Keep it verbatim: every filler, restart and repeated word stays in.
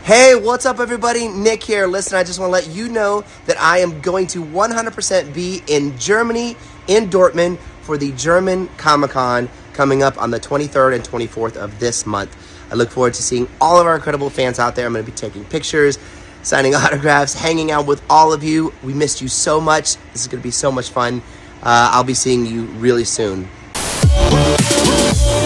Hey, what's up everybody? Nick here. Listen, I just want to let you know that I am going to one hundred percent be in Germany, in Dortmund, for the German Comic-Con coming up on the twenty-third and twenty-fourth of this month. I look forward to seeing all of our incredible fans out there. I'm going to be taking pictures, signing autographs, hanging out with all of you. We missed you so much. This is going to be so much fun. Uh, I'll be seeing you really soon.